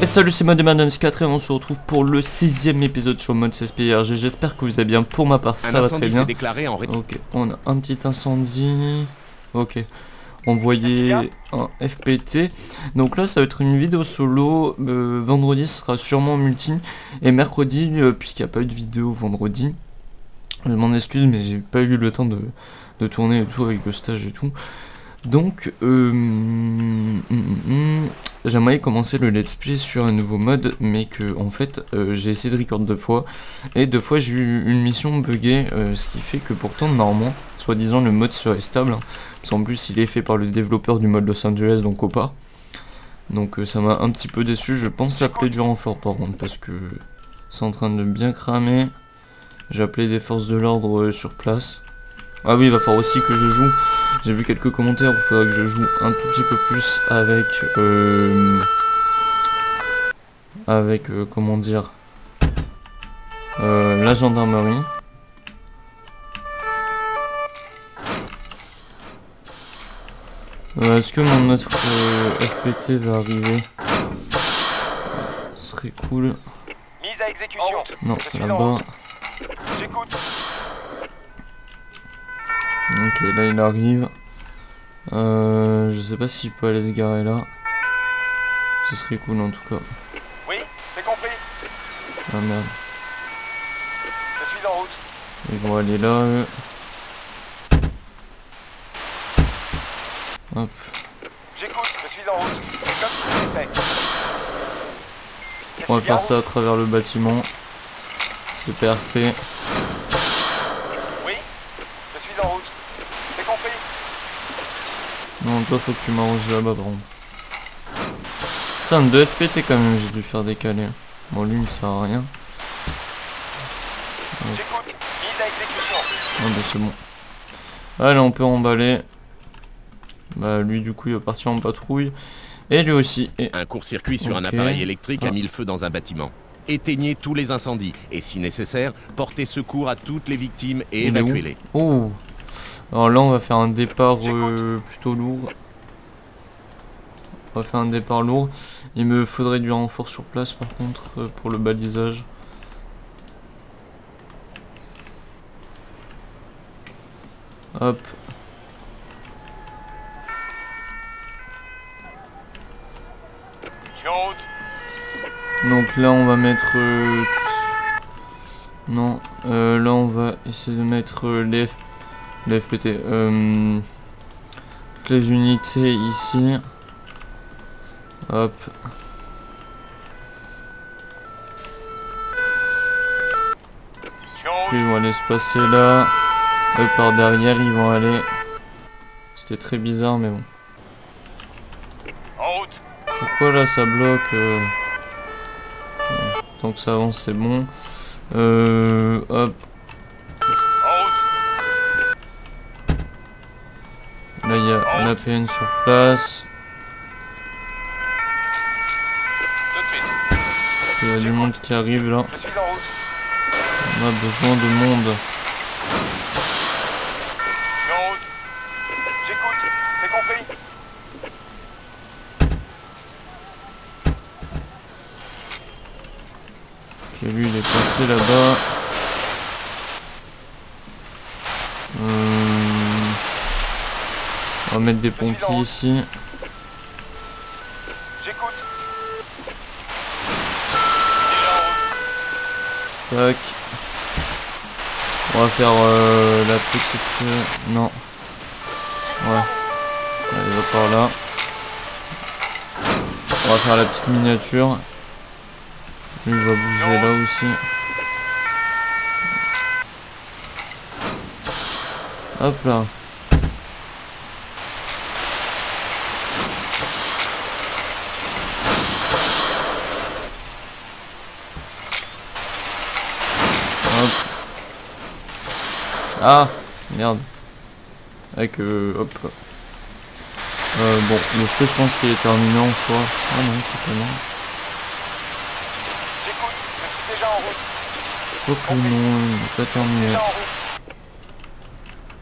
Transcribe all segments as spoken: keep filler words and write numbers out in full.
Et salut, c'est Mademandance quatre et on se retrouve pour le sixième épisode sur le mode C S P R G. J'espère que vous allez bien. Pour ma part, ça va très bien. Déclaré en... Ok, on a un petit incendie. Ok, envoyer un F P T. Donc là, ça va être une vidéo solo. Euh, vendredi, ce sera sûrement multi. Et mercredi, euh, puisqu'il n'y a pas eu de vidéo vendredi, je m'en excuse, mais j'ai pas eu le temps de, de tourner et tout avec le stage et tout. Donc, euh, mm, mm, mm, j'aimerais commencer le let's play sur un nouveau mode, mais que en fait euh, j'ai essayé de record deux fois et deux fois j'ai eu une mission buggée, euh, ce qui fait que pourtant normalement, soi-disant le mode serait stable, hein, parce qu'en plus il est fait par le développeur du mode Los Angeles, donc Opa. Donc euh, ça m'a un petit peu déçu. Je pense appeler du renfort par contre parce que c'est en train de bien cramer. J'ai appelé des forces de l'ordre euh, sur place. Ah oui, il va falloir aussi que je joue. J'ai vu quelques commentaires, il faudra que je joue un tout petit peu plus avec... Euh, avec, euh, comment dire... Euh, la gendarmerie. Euh, Est-ce que mon autre euh, F P T va arriver? Ce serait cool. Mise à exécution. Non, là-bas. J'écoute. Ok, là il arrive. Euh, je sais pas s'il peut aller se garer là. Ce serait cool en tout cas. Oui, c'est compris. Ah merde. Je suis en route. Ils vont aller là eux. Hop. J'écoute, je suis en route. Comme si c'était. On va faire ça à travers le bâtiment. C'est P R P. Oui, je suis en route. C'est compris. Non, toi faut que tu m'arranges là-bas par contre. Putain, deux F P T quand même, j'ai dû faire décaler. Bon, lui il sert à rien. J'écoute, mise à exécution. Ah bah c'est bon. Allez, on peut emballer. Bah lui du coup il va partir en patrouille. Et lui aussi. Et... Un court-circuit sur okay. un appareil électrique ah. a mis le feu dans un bâtiment. Éteignez tous les incendies et si nécessaire, portez secours à toutes les victimes et évacuez-les. Oh. Alors là on va faire un départ euh, plutôt lourd. On va faire un départ lourd. Il me faudrait du renfort sur place par contre euh, pour le balisage. Hop. Je suis en route. Donc là on va mettre... Euh, non, euh, là on va essayer de mettre euh, les, F... les F P T. Euh, toutes les unités ici. Hop. Puis ils vont aller se placer là. Eux par derrière ils vont aller. C'était très bizarre mais bon. En route. Pourquoi là ça bloque euh... Tant que ça avance c'est bon. Euh, hop. En route. Là il y a l'A P N sur place. Tout de suite. Il y a du monde qui arrive là. Je suis en route. On a besoin de monde. Je suis en route. J'écoute, c'est compris. Ok, lui il est passé là-bas. Hum... On va mettre des pompiers ici. J'écoute. Tac. On va faire euh, la petite... Euh, non. Ouais. Allez, va par là. On va faire la petite miniature. Lui il va bouger là aussi. Hop là. Hop. Ah merde. Avec euh, hop. Euh, bon, le feu je pense qu'il est terminé en soi. Ah non, totalement. J'écoute, je suis déjà en route. Oh que non, il n'est pas terminé. Déjà en route.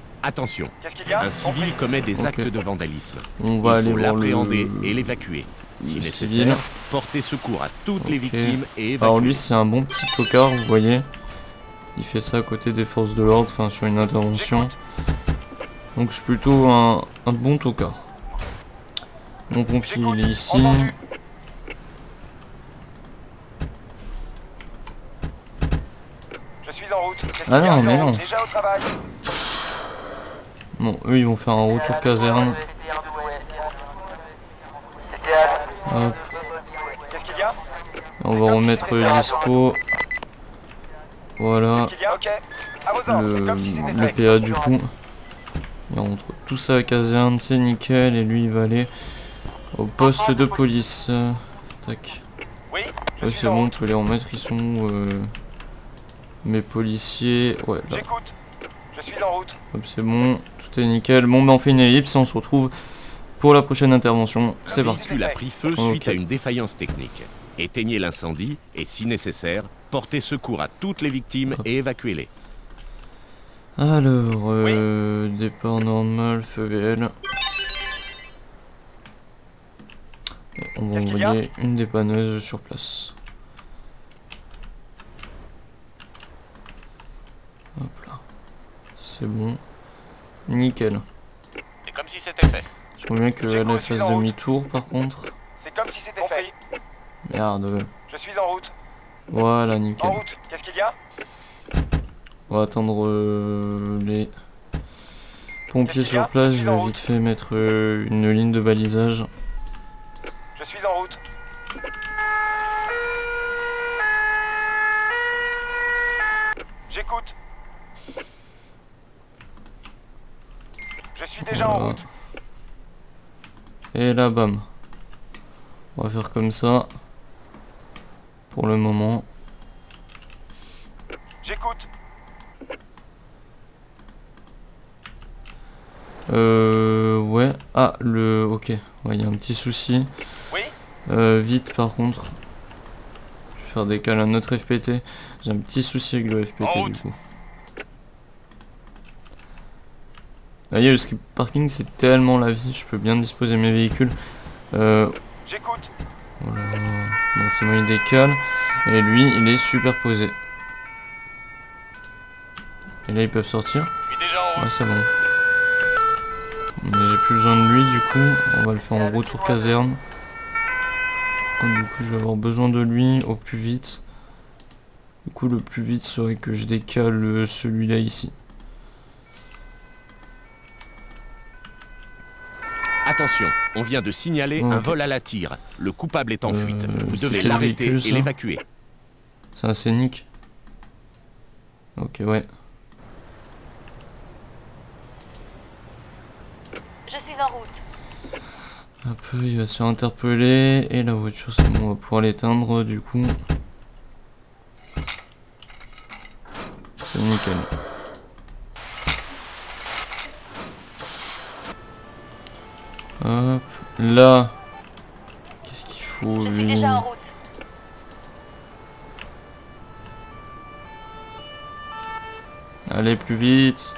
Attention, Qu'est-ce qu'il y a? un civil commet des Ok. actes de vandalisme. On va Il aller faut voir l'appréhender le... et l'évacuer. Si civil. nécessaire, portez secours à toutes les Ok. victimes et Alors évacuez. lui c'est un bon petit tocard, vous voyez. Il fait ça à côté des forces de l'ordre, enfin sur une intervention. Donc je suis plutôt un, un bon tocard. Mon pompier il est ici. Entendu. Je suis en route. Qu'est-ce Ah qu'il y a non, en mais route? non. Déjà au travail. Bon, eux ils vont faire un retour caserne. Hop. Qu'est-ce qu'il y a? On va remettre dispo. Voilà. Qu'est-ce qu'il y a? Ok. À vos ordres. Le, C'est comme si c'était le fait. P A du coup. Et on rentre tout ça à la caserne, c'est nickel. Et lui il va aller au poste de police. Tac. Oui, je Ouais, suis c'est en bon, on route. peut les remettre. Ils sont où, euh, mes policiers. Ouais, là. J'écoute. Je suis en route. Hop, c'est bon, tout est nickel. Bon, bah on fait une ellipse et on se retrouve pour la prochaine intervention. C'est Le parti. véhicule a pris feu Ok. suite à une défaillance technique. Éteignez l'incendie et, si nécessaire, portez secours à toutes les victimes et évacuez-les. Alors, euh, départ normal, feu V L. Et on va Qu'est-ce qu'il y a? envoyer une dépanneuse sur place. Hop là. C'est bon. Nickel. C'est comme si c'était fait. Je vois bien que J'écoute, elle je suis fasse en route. demi-tour par contre. C'est comme si c'était fait. Merde. Je suis en route. Voilà, En nickel. route. Qu'est-ce qu'il y a? On va attendre euh, les pompiers Qu'est-ce qu'il y a? sur place. Je Je suis en vais route. vite fait mettre euh, une ligne de balisage. Je suis en route. J'écoute. Je suis déjà en Voilà. route. Et là, bam. On va faire comme ça. Pour le moment. J'écoute. Euh, ouais. Ah, le... Ok. Ouais, il y a un petit souci. Oui. Euh, vite, par contre. Je vais faire décaler un autre F P T. J'ai un petit souci avec le F P En T, route. du coup. Vous voyez, le skip parking, c'est tellement la vie. Je peux bien disposer mes véhicules. Euh... J'écoute. Voilà. Bon, c'est bon, il décale. Et lui, il est superposé. Et là, ils peuvent sortir. Je suis déjà en Ouais, route. c'est bon. Mais j'ai plus besoin de lui, du coup. On va le faire en retour caserne. Donc, du coup, je vais avoir besoin de lui au plus vite. Du coup, le plus vite serait que je décale euh, celui-là ici. Attention, on vient de signaler Ok. un vol à la tire. Le coupable est en Euh, fuite. Vous c'est devez quel l'arrêter véhicule, et ça l'évacuer. C'est un scénic. Ok, ouais. Je suis en route. Un peu, il va se faire interpeller. Et la voiture, c'est bon, on va pouvoir l'éteindre, du coup. C'est nickel. Hop, là. Qu'est-ce qu'il faut, Je suis lui? déjà en route. Allez, plus vite.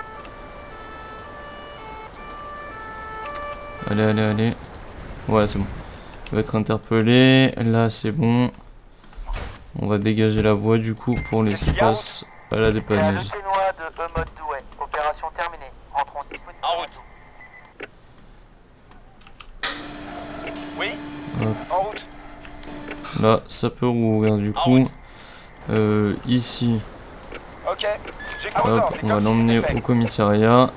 Allez, allez, allez. Ouais, c'est bon. Il va être interpellé. Là, c'est bon. On va dégager la voie, du coup, pour laisser place à la dépanneuse. Ténois de E-Mode Douai. Opération terminée. Entrons disponibles. En route. Oui. Hop. En route. Là, ça peut rouvrir, du En coup. route. Euh, ici. Ok. J'écoute. Hop, on va l'emmener au commissariat.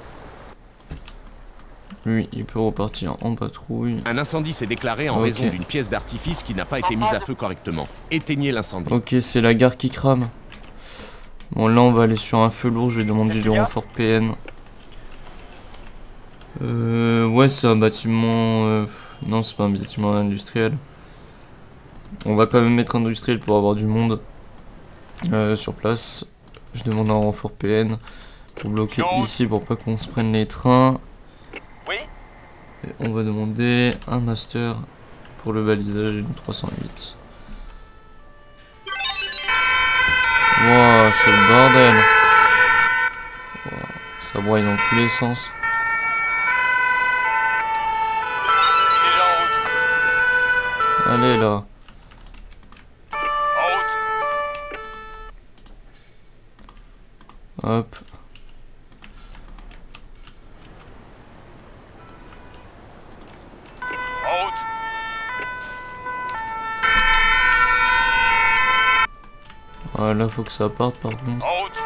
Lui, il peut repartir en patrouille. Un incendie s'est déclaré en Ok. raison d'une pièce d'artifice qui n'a pas été mise à feu correctement. Éteignez l'incendie. Ok, c'est la gare qui crame. Bon, là, on va aller sur un feu lourd. Je vais demander du renfort P N. Euh, ouais, c'est un bâtiment... euh, non, c'est pas un bâtiment industriel. On va quand même mettre industriel pour avoir du monde euh, sur place. Je demande un renfort P N pour bloquer Non. ici pour pas qu'on se prenne les trains. Oui. Et on va demander un master pour le balisage d'une trois cent huit. Wow, c'est le bordel. Wow, ça broye dans tous les sens. Déjà en route. Allez là. En route. Hop. En route. Voilà, faut que ça parte par contre. En route.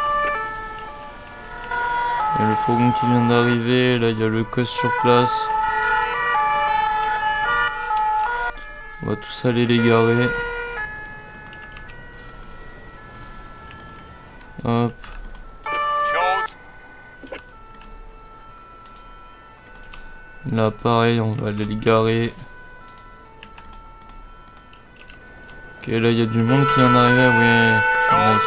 Il y a le fourgon qui vient d'arriver, là il y a le cost sur place. On va tous aller les garer. Hop. Je suis en route. Là pareil, on va aller les garer. Ok, là il y a du monde qui vient d'arriver, ouais. Nice.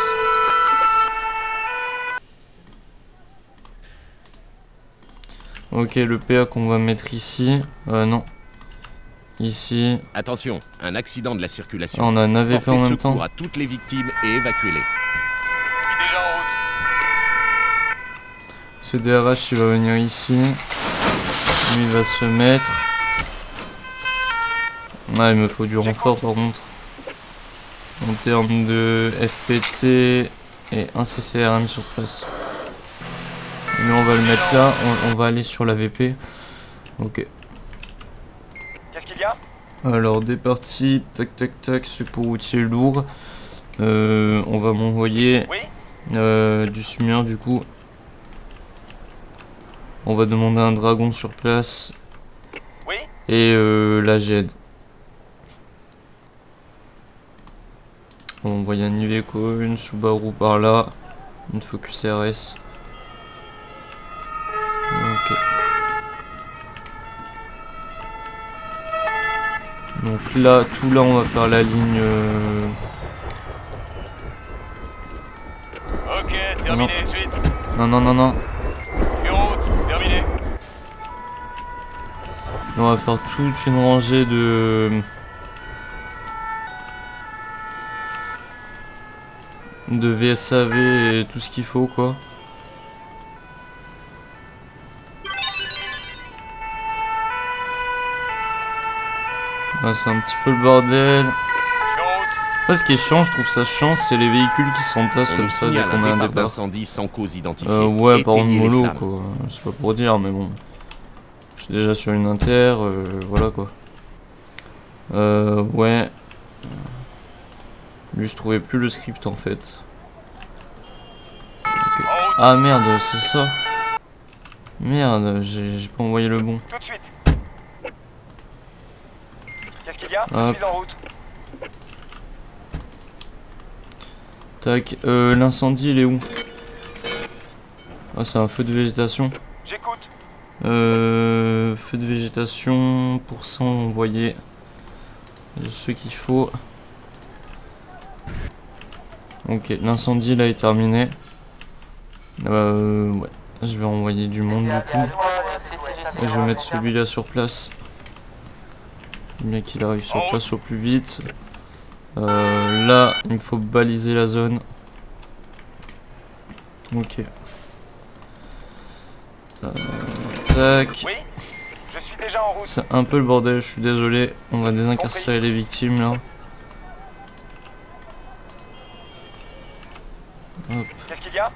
Ok, le P A qu'on va mettre ici. Euh, non. Ici. Attention, un accident de la Ah, circulation. on a un A V P en Portez même temps. secours à toutes les victimes et évacuez-les. Je suis déjà en route. Ce D R H il va venir ici. Lui il va se mettre. Ah, il me faut du renfort par contre. En termes de F P T et un C C R M sur place. Lui on va le mettre là, on, on va aller sur la V P. Ok. Qu'est-ce qu'il y a? Alors des parties, tac tac tac, secours routier lourd. Euh, on va m'envoyer Oui. euh, du S M U R du coup. On va demander un dragon sur place. Oui. Et euh, la G E D. On va envoyer un Iveco, une Subaru par là, une Focus R S. Ok. Donc là, tout là, on va faire la ligne. Euh... Ok, terminé tout de suite. Non, non, non, non. Je suis en route. Terminé. On va faire toute une rangée de. de V S A V et tout ce qu'il faut quoi. Là c'est un petit peu le bordel. Je suis en route. Après, ce qui est chiant, je trouve ça chiant, c'est les véhicules qui s'entassent On comme nous ça dès signale qu'on a un un départ départ. d'incendie sans cause identifiée. Euh, ouais, par contre Éteignez les mollo flammes. quoi. C'est pas pour dire, mais bon. Je suis déjà sur une inter, euh, voilà quoi. Euh, ouais. Lui, je trouvais plus le script en fait. Ok. En route. Ah merde, c'est ça. Merde, j'ai j'ai pas envoyé le bon. Tout de suite. Qu'est-ce qu'il y a? Hop. Je suis en route. Tac, euh, l'incendie il est où? Ah, c'est un feu de végétation. J'écoute. Euh, feu de végétation, pour ça on envoyait ce qu'il faut. Ok, l'incendie là est terminé. Euh, ouais, je vais envoyer du monde du coup. Et je vais mettre celui-là sur place. Bien qu'il arrive sur place au plus vite. Euh, là, il me faut baliser la zone. Ok. Euh, tac. Oui. Je suis déjà en route. C'est un peu le bordel, je suis désolé. On va désincarcérer les victimes là. Hop. Qu'est-ce qu'il y a?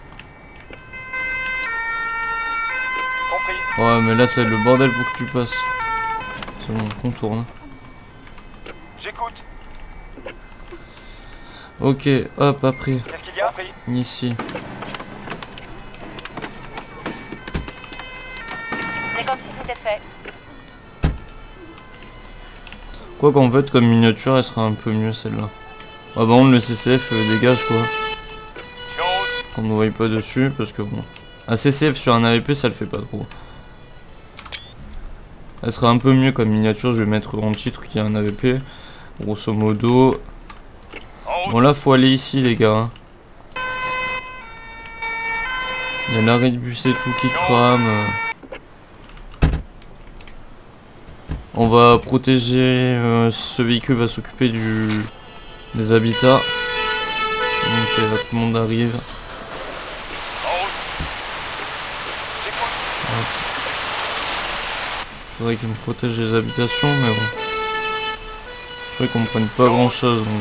Compris. Ouais, mais là, c'est le bordel pour que tu passes. C'est bon, on contourne. J'écoute. Ok, hop, après. Qu'est-ce qu'il y a? Compris. Ici. C'est comme si c'était fait. Quoi qu'en fait, comme miniature, elle sera un peu mieux celle-là. Ah bah, on le C C F euh, dégage quoi. Je suis en route. Qu'on ne voit pas dessus, parce que bon. Un C C F sur un A V P, ça le fait pas trop. Elle sera un peu mieux comme miniature, je vais mettre en titre qu'il y a un A V P. Grosso modo. En route. Bon là, faut aller ici les gars. hein. Il y a l'arrêt de bus et tout qui crame. On va protéger, euh, ce véhicule va s'occuper du des habitats. Donc là tout le monde arrive. En route. J'écoute. Faudrait qu'il me protège les habitations mais bon. crois qu'ils comprennent pas grand chose. Donc...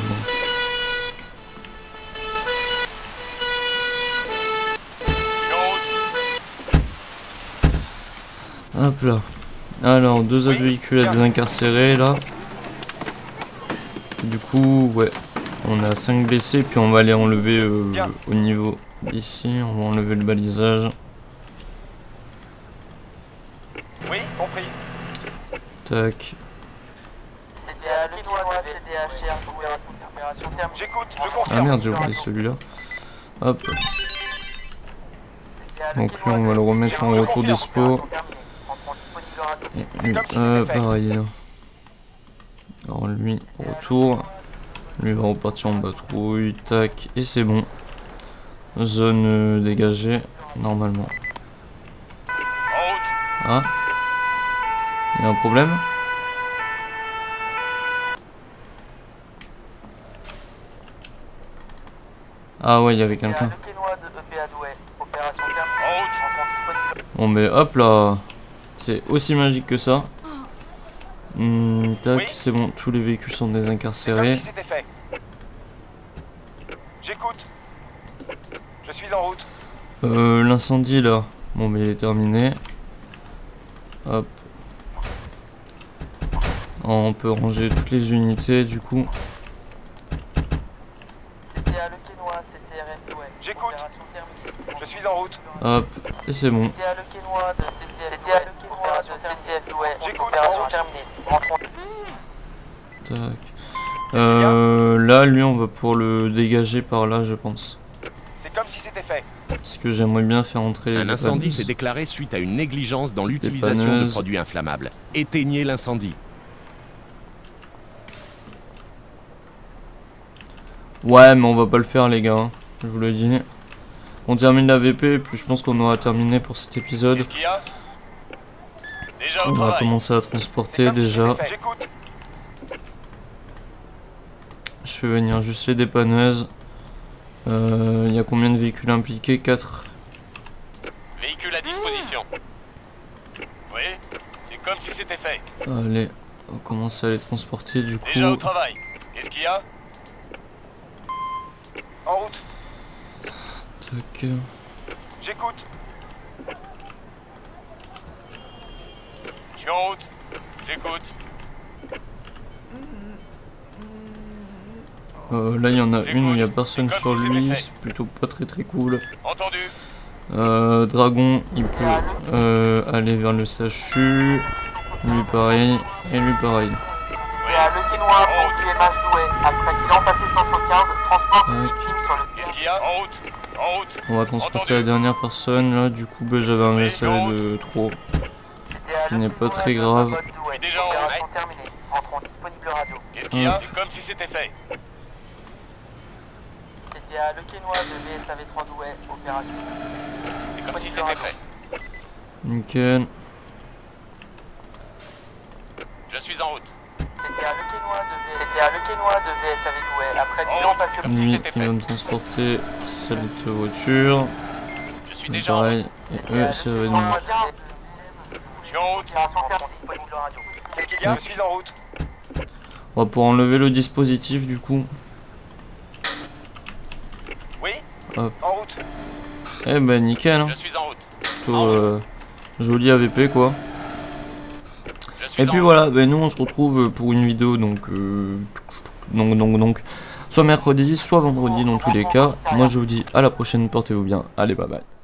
Hop là. Alors, deux autres véhicules à désincarcérer là. Du coup, ouais. On a cinq blessés, puis on va aller enlever euh, au niveau d'ici. On va enlever le balisage. Oui, compris. Tac. C D A, le Quinoa de C D A, G R doué, opération terminée. J'écoute, je Ah confirme. merde, j'ai oublié celui-là. Hop. Donc lui, on va le remettre en retour dispo. Et lui, euh, pareil. Là. Alors lui, retour. Lui va repartir en patrouille. Tac. Et c'est bon. Zone euh, dégagée, normalement. En route. Ah. Il y a un problème? Ah ouais, il y avait quelqu'un. Le Quinoa de E P A doué, opération terminée. En route. Rencontre disponible. Bon mais hop là. C'est aussi magique que ça. Hmm, tac, Oui. c'est bon, tous les véhicules sont C'est comme désincarcérés. si c'était fait. J'écoute. Je suis en route. Euh, l'incendie là, bon mais il est terminé. Hop. On peut ranger toutes les unités du coup. C D A, le Quinoa, C C R F doué. J'écoute. Opération terminée. Je suis en route. Hop, et c'est bon. C D A, le Quinoa de C C F doué. Opération C C F doué. J'écoute. Opération terminée. Rencontre. Tac. Euh, là, lui, on va pour le dégager par là, je pense. C'est comme si c'était fait. Parce que j'aimerais bien faire entrer les Un incendie dépanneuses. s'est déclaré suite à une négligence dans Petite l'utilisation de dépanneuse. produits inflammables. Éteignez l'incendie. Ouais, mais on va pas le faire, les gars. hein. Je vous le dis. On termine la V P, puis je pense qu'on aura terminé pour cet épisode. Qu'est-ce qu'il y a? Déjà au On va travail. commencer à C'est transporter comme si déjà. c'était fait. J'écoute. Je fais venir juste les dépanneuses. Euh, Il y a combien de véhicules impliqués? quatre. Véhicule à disposition. Oui, c'est comme si c'était fait. Allez, on commence à les transporter du coup. Déjà au travail. Qu'est-ce qu'il y a? En route. Tac. J'écoute. Je suis en route. J'écoute. Euh, là, il y en a une où il n'y a personne sur lui. C'est plutôt pas très très cool. Entendu. Euh, Dragon, il peut euh, aller vers le C H U. Lui pareil. Et lui pareil. C D A, le Quinoa pour du M H doué. Après bilan passé cent soixante-quinze, transport de Tac. victimes sur le Qu'est-ce qu'il y a? En route. En route. On va transporter Entendu. la dernière personne. Là, du coup, bah, j'avais un Oui, S A V de trop. C D A, qui le n'est pas Quinoa très de grave. Mode doué. Déjà en Opération route. terminée. Entrons disponible radio. Qu'est-ce qu'il y a? Hop. C'est comme si c'était fait. C D A, le Quinoa de V S A V trois doué. Opération. C'est comme si c'était fait. Nickel. Je suis en route. C D A, le Quinoa de V C D A, le Quinoa de V S A V doué. Après En bilan route. passé Comme si Lui, c'était il va fait. me transporter cette voiture. Je suis Lui, déjà en route. pareil. Et eux, ça va être bon. Je suis en route. Opération terminée. Disponible radio. Qu'est-ce qu'il y a? Je suis en route. On va pouvoir enlever le dispositif du coup. Oui. Hop. En route. Eh ben nickel, hein. Je suis en route. Plutôt euh, joli A V P quoi. Je suis Et en puis route. voilà, ben nous on se retrouve pour une vidéo donc euh, donc donc donc soit mercredi, soit vendredi dans tous les cas. Moi je vous dis à la prochaine, portez-vous bien. Allez bye bye.